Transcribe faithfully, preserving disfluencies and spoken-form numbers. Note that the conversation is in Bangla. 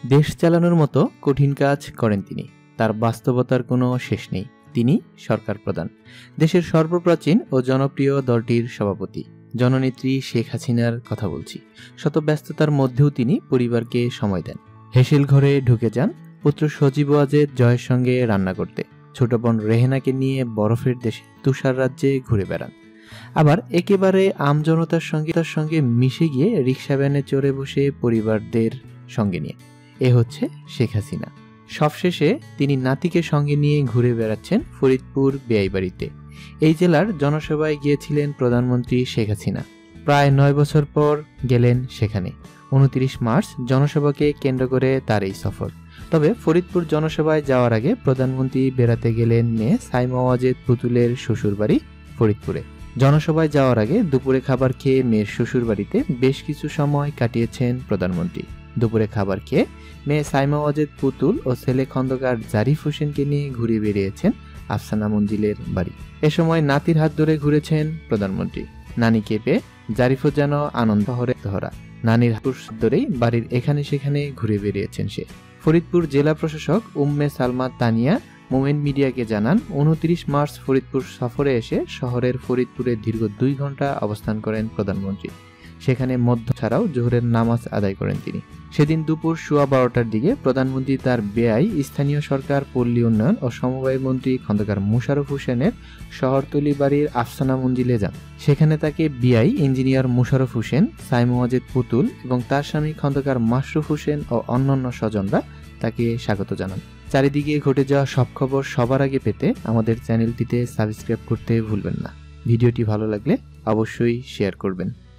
দেশ চালানোর মতো কঠিন কাজ করেন তিনি। তার বাস্তবতার কোনো শেষ নেই। তিনি সরকার প্রধান, দেশের সর্বপ্রাচীন ও জনপ্রিয় দলটির সভাপতি। জননেত্রী শেখ হাসিনার কথা বলছি। শত ব্যস্ততার মধ্যেও তিনি পরিবারকে সময় দেন। হেসেল ঘরে ঢুকে যান পুত্র সজীব ওয়াজেদ জয়ের সঙ্গে রান্না করতে। ছোট বোন রেহেনাকে নিয়ে বরফের দেশে তুষার রাজ্যে ঘুরে বেড়ান। আবার একেবারে আমজনতার সঙ্গে তার সঙ্গে মিশে গিয়ে রিক্সা ভ্যানে চড়ে বসে পরিবারদের সঙ্গে নিয়ে। এ হচ্ছে শেখ হাসিনা। সবশেষে তিনি নাতিকে সঙ্গে নিয়ে ঘুরে বেড়াচ্ছেন ফরিদপুর বেয়াইবাড়িতে। এই জেলার জনসভায় গিয়েছিলেন প্রধানমন্ত্রী শেখ হাসিনা। প্রায় নয় বছর পর গেলেন সেখানে। উনত্রিশ মার্চ জনসভাকে কেন্দ্র করে তার এই সফর। তবে ফরিদপুর জনসভায় যাওয়ার আগে প্রধানমন্ত্রী বেড়াতে গেলেন মেয়ে সাইমা ওয়াজেদ পুতুলের শ্বশুরবাড়ি ফরিদপুরে। জনসভায় যাওয়ার আগে দুপুরে খাবার খেয়ে মেয়ের শ্বশুরবাড়িতে বেশ কিছু সময় কাটিয়েছেন প্রধানমন্ত্রী। দুপুরে খাবার খেয়ে মেয়ে সাইমা ওয়াজেদ পুতুল ও ছেলে খন্দকার জারিফ হোসেনকে নিয়ে ঘুরে বেরিয়েছেন আফসানা মঞ্জিলের বাড়ি। এ সময় নাতির হাত ধরে ঘুরেছেন প্রধানমন্ত্রী। নানিকে পেয়ে জারিফও যেন আনন্দ হরে ধরা। নানির হাত ধরেই বাড়ির এখানে সেখানে ঘুরে বেরিয়েছেন সে। ফরিদপুর জেলা প্রশাসক উম্মে সালমা তানিয়া মোমেন মিডিয়াকে জানান, উনত্রিশ মার্চ ফরিদপুর সফরে এসে শহরের ফরিদপুরে দীর্ঘ দুই ঘন্টা অবস্থান করেন প্রধানমন্ত্রী। সেখানে মধ্য ছাড়াও জোহরের নামাজ আদায় করেন তিনি। সেদিন দুপুর সোয়া বারোটার দিকে প্রধানমন্ত্রী তার বেয়াই স্থানীয় সরকার, পল্লী উন্নয়ন ও সমবায় মন্ত্রী খন্দকার মোশাররফ হোসেনের শহরতলি বাড়ির আফসানা মঞ্জিলে যান। সেখানে তাকে বিআই ইঞ্জিনিয়ার মোশাররফ হোসেন, সাইমা ওয়াজেদ পুতুল এবং তার স্বামী খন্দকার মাশরুফ হোসেন ও অন্যান্য স্বজনরা তাকে স্বাগত জানান। চারিদিকে ঘটে যাওয়া সব খবর সবার আগে পেতে আমাদের চ্যানেলটিতে সাবস্ক্রাইব করতে ভুলবেন না। ভিডিওটি ভালো লাগলে অবশ্যই শেয়ার করবেন।